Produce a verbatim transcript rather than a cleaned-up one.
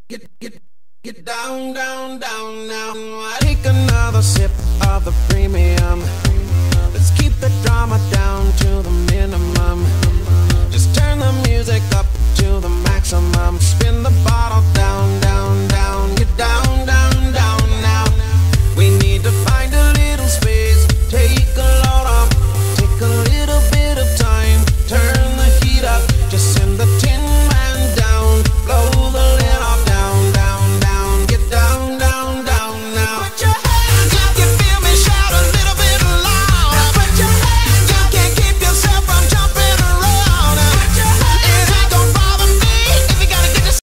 Get, get, get down, down, down now. Take another sip of the premium. Let's keep the drama down to the minimum.